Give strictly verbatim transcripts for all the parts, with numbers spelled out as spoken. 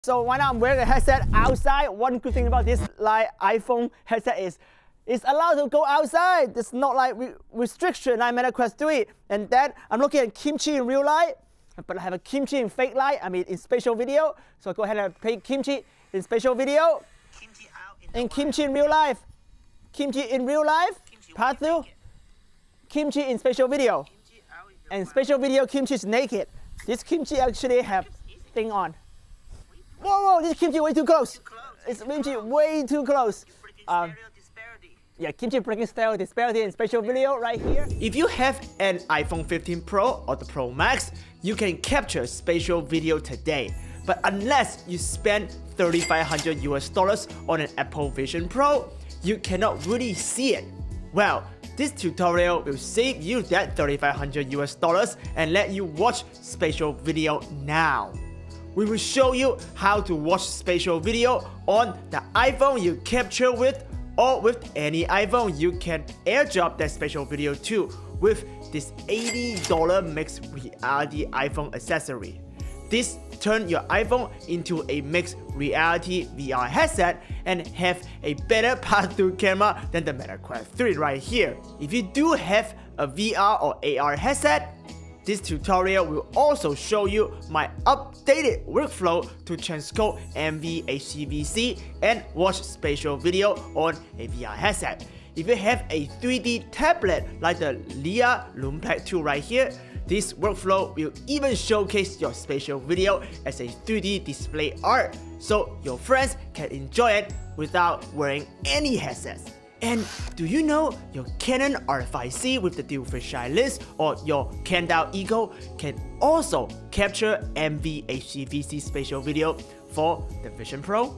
So right now I'm wearing a headset outside. One good thing about this like iPhone headset is it's allowed to go outside. There's not like re restriction like Meta Quest three. And then I'm looking at kimchi in real life, but I have a kimchi in fake light, I mean in spatial video. So go ahead and play kimchi in spatial video. Kimchi out in and kimchi in real life. Kimchi in real life, pass through. Kimchi in spatial video. And spatial video kimchi is naked. This kimchi actually have thing on. Whoa, whoa, this kimchi way too close. Too close. It's kimchi way too close. Um, yeah, kimchi breaking stereo disparity in spatial video right here. If you have an iPhone fifteen Pro or the Pro Max, you can capture spatial video today. But unless you spend thirty-five hundred U S dollars on an Apple Vision Pro, you cannot really see it. Well, this tutorial will save you that thirty-five hundred U S dollars and let you watch spatial video now. We will show you how to watch spatial video on the iPhone you capture with, or with any iPhone you can airdrop that spatial video to with this eighty dollar mixed reality iPhone accessory. This turns your iPhone into a mixed reality V R headset and have a better pass-through camera than the Meta Quest three right here. If you do have a V R or A R headset, this tutorial will also show you my updated workflow to transcode M V H E V C and watch spatial video on a V R headset. If you have a three D tablet like the Lea Lumpad two right here, this workflow will even showcase your spatial video as a three D display art, so your friends can enjoy it without wearing any headsets. And do you know your Canon R five C with the dual fisheye lens or your Candle Eagle can also capture M V H E V C spatial video for the Vision Pro?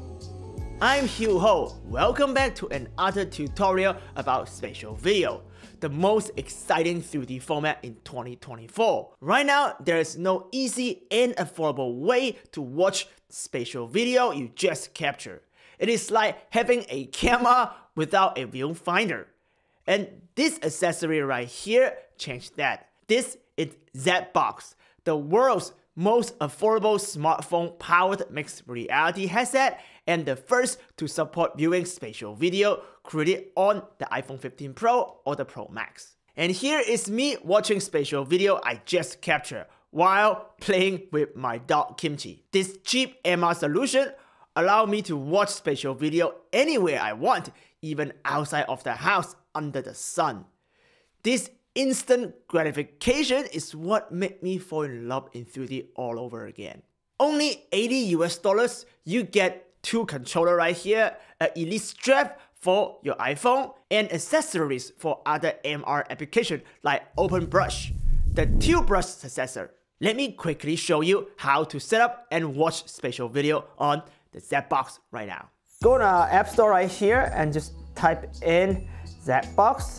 I'm Hugh Ho. Welcome back to another tutorial about spatial video, the most exciting three D format in twenty twenty-four. Right now, there is no easy and affordable way to watch spatial video you just captured. It is like having a camera without a viewfinder. And this accessory right here changed that. This is ZBox, the world's most affordable smartphone powered mixed reality headset and the first to support viewing spatial video created on the iPhone fifteen Pro or the Pro Max. And here is me watching spatial video I just captured while playing with my dog Kimchi. This cheap M R solution allows me to watch spatial video anywhere I want, even outside of the house under the sun. This instant gratification is what made me fall in love in three D all over again. Only eighty U S dollars, you get two controllers right here, an Elite strap for your iPhone, and accessories for other M R applications like OpenBrush, the Tilt Brush successor. Let me quickly show you how to set up and watch spatial video on the ZBox right now. Go to the App Store right here and just type in ZBox.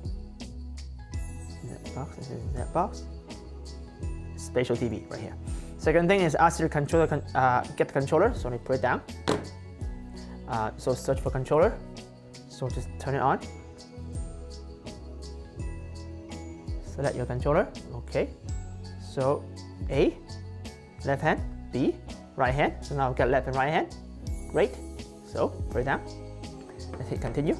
ZBox, this is ZBox. Spatial T V right here. Second thing is ask your controller, con uh, get the controller, so let me put it down. Uh, so search for controller, so just turn it on. Select your controller, okay. So A, left hand, B, right hand. So now get left and right hand. Great. So put it down. Let's hit continue.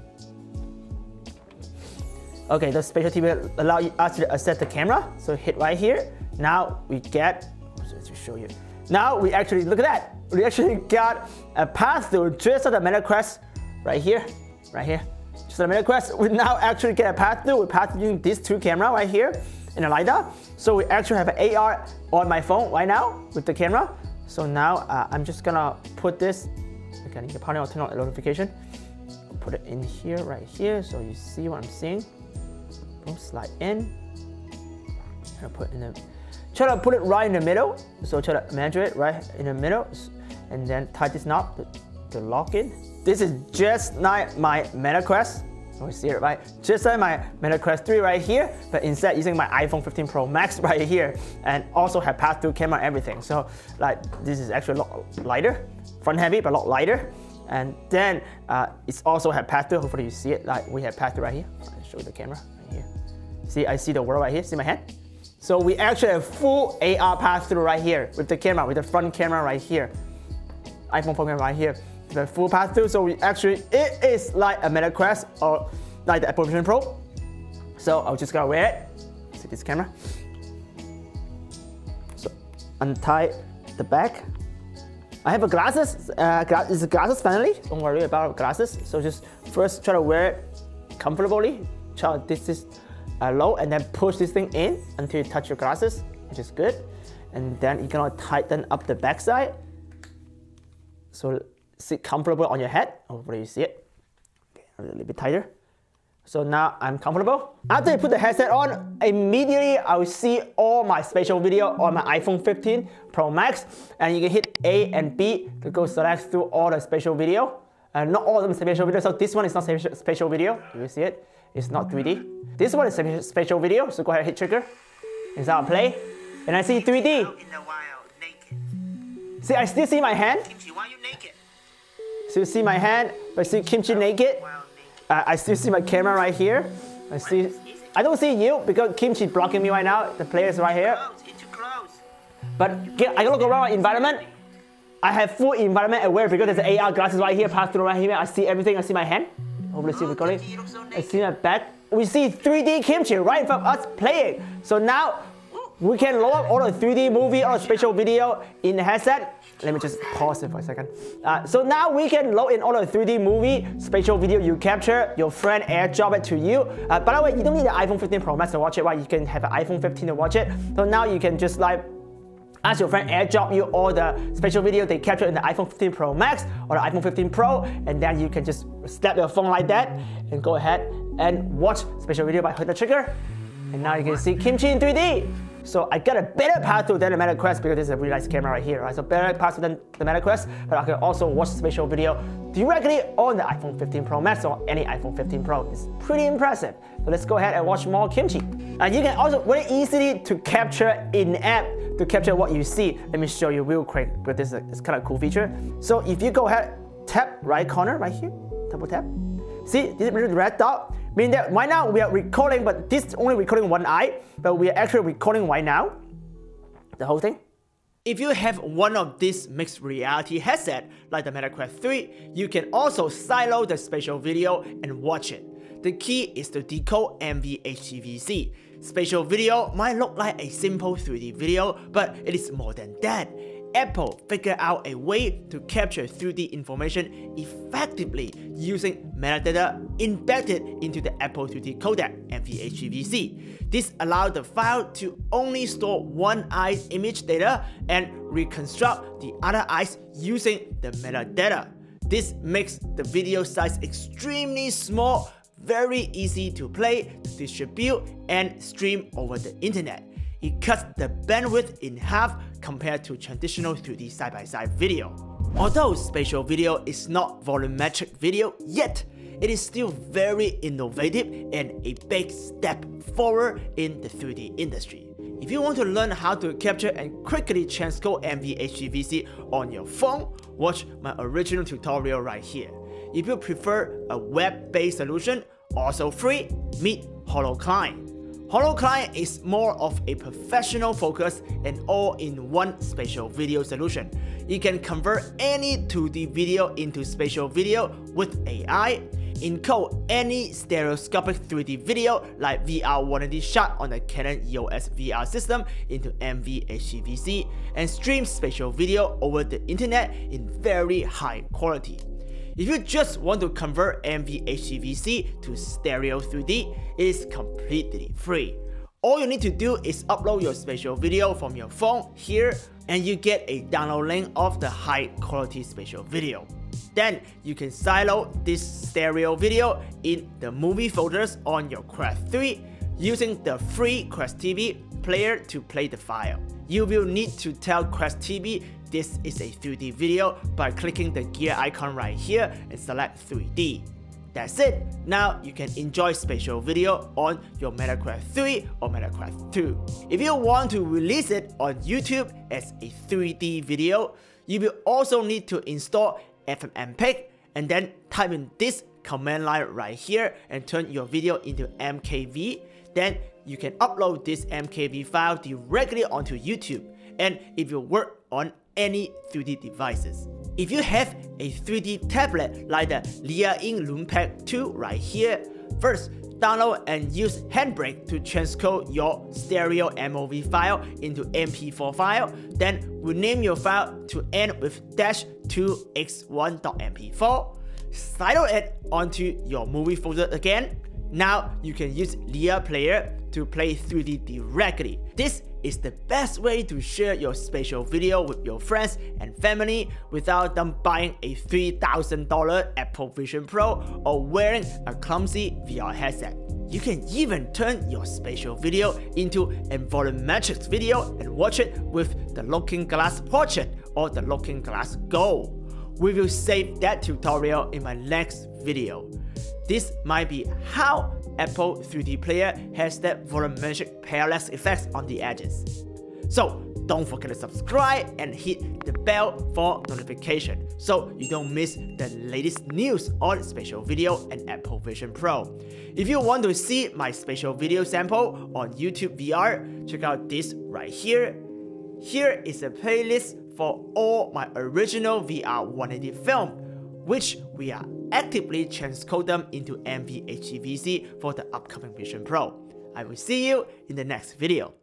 Okay, the spatial T V allow us to set the camera. So hit right here. Now we get, let's show you. Now we actually, look at that. We actually got a path through just on the Meta Quest right here, right here. Just on the Meta Quest, we now actually get a path through. We path through using these two cameras right here in the LiDAR. So we actually have an A R on my phone right now with the camera. So now uh, I'm just gonna put this, again, you can probably turn on the notification. Put it in here, right here, so you see what I'm seeing. Boom, slide in. And put in the, try to put it right in the middle. So try to measure it right in the middle, and then tie this knob to, to lock in. This is just like my Meta Quest. Oh, you see it right? Just like my Meta Quest three right here, but instead using my iPhone fifteen Pro Max right here, and also have pass-through camera and everything. So like this is actually a lot lighter, front heavy, but a lot lighter. And then uh, it's also have pass-through. Hopefully you see it. Like we have pass-through right here. I'll show you the camera right here. See, I see the world right here. See my hand? So we actually have full A R pass-through right here with the camera, with the front camera right here. iPhone program right here. The full pass through, so we actually, it is like a Meta Quest or like the Apple Vision Pro. So I'll just gotta wear it. See this camera. So untie the back. I have a glasses, uh, gla it's glasses friendly. Don't worry about glasses. So just first try to wear it comfortably. Try to this is uh, low, and then push this thing in until you touch your glasses, which is good. And then you're gonna tighten up the back side. So sit comfortable on your head. Hopefully you see it. Okay, a little bit tighter. So now I'm comfortable. After you put the headset on, immediately I will see all my spatial video on my iPhone fifteen Pro Max. And you can hit A and B to go select through all the spatial video. And not all of them spatial video, so this one is not spatial video. You see it? It's not three D. This one is spatial video, so go ahead and hit trigger. And start play. And I see three D. See, I still see my hand. Kimchi, why are you naked? So you see my hand, but see Kimchi naked. Uh, I still see my camera right here. I see. I don't see you because Kimchi blocking me right now. The player is right here. It's too close. But get, I look around my environment. I have full environment aware because there's A R glasses right here, pass through right here. I see everything. I see my hand. Hopefully, see recording. I see my back. We see three D Kimchi right in front of us playing. So now we can load up all the three D movie or spatial video in the headset. Let me just pause it for a second. Uh, so now we can load in all the three D movie, spatial video you capture, your friend airdrop it to you. Uh, by the way, you don't need the iPhone fifteen Pro Max to watch it, right? You can have an iPhone fifteen to watch it. So now you can just like ask your friend airdrop you all the spatial video they capture in the iPhone fifteen Pro Max or the iPhone fifteen Pro, and then you can just snap your phone like that and go ahead and watch spatial video by hitting the trigger. And now you can see Kimchi in three D. So I got a better pass through than the Meta Quest because this is a really nice camera right here, right? So better pass through than the Meta Quest, but I can also watch spatial video directly on the iPhone fifteen Pro Max or any iPhone fifteen Pro. It's pretty impressive. So let's go ahead and watch more Kimchi. Uh, you can also very easily to capture in-app to capture what you see. Let me show you real quick, but this is a, it's kind of cool feature. So if you go ahead, tap right corner right here, double tap. See, this is red dot. Meaning that right now we are recording, but this is only recording one eye, but we are actually recording right now, the whole thing. If you have one of these mixed reality headset, like the Meta Quest three, you can also silo the spatial video and watch it. The key is to decode M V H D V C. Spatial video might look like a simple three D video, but it is more than that. Apple figured out a way to capture three D information effectively using metadata embedded into the Apple three D codec M V H D V C. This allowed the file to only store one eye's image data and reconstruct the other eyes using the metadata. This makes the video size extremely small, very easy to play, distribute, and stream over the internet. It cuts the bandwidth in half compared to traditional three D side-by-side video. Although spatial video is not volumetric video yet, it is still very innovative and a big step forward in the three D industry. If you want to learn how to capture and quickly transcode M V H D V C on your phone, watch my original tutorial right here. If you prefer a web-based solution, also free, meet HoloClient. HoloClient is more of a professional focus and all-in-one spatial video solution. You can convert any two D video into spatial video with A I, encode any stereoscopic three D video like V R one eighty shot on the Canon E O S V R system into M V H D V C, and stream spatial video over the internet in very high quality. If you just want to convert M V H D V C to stereo three D, it is completely free. All you need to do is upload your spatial video from your phone here, and you get a download link of the high quality spatial video. Then you can silo this stereo video in the movie folders on your Quest three using the free Quest T V player to play the file. You will need to tell Quest T V this is a three D video by clicking the gear icon right here and select three D. That's it. Now you can enjoy spatial video on your Meta Quest three or Meta Quest two. If you want to release it on YouTube as a three D video, you will also need to install F M M P E G and then type in this command line right here and turn your video into M K V. Then you can upload this M K V file directly onto YouTube. And if you work on any three D devices. If you have a three D tablet like the Liying Lunpack two right here, first download and use Handbrake to transcode your stereo M O V file into M P four file, then rename your file to end with dash two x one dot M P four, slide it onto your movie folder again. Now you can use Lia Player to play three D directly. This is the best way to share your spatial video with your friends and family without them buying a three thousand dollar Apple Vision Pro or wearing a clumsy V R headset. You can even turn your spatial video into a volumetric video and watch it with the Looking Glass Portrait or the Looking Glass Go. We will save that tutorial in my next video. This might be how Apple three D Player has that volumetric parallax effects on the edges. So don't forget to subscribe and hit the bell for notification so you don't miss the latest news on spatial video and Apple Vision Pro. If you want to see my spatial video sample on YouTube V R, check out this right here. Here is a playlist for all my original V R one eighty film, which we are actively transcode them into M V H E V C for the upcoming Vision Pro. I will see you in the next video.